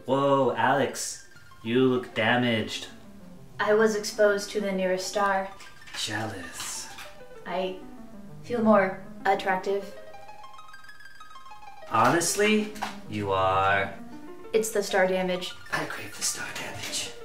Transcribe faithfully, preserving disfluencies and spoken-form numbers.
Whoa, Alex, you look damaged. I was exposed to the nearest star. Jealous. I feel more attractive. Honestly, you are. It's the star damage. I crave the star damage.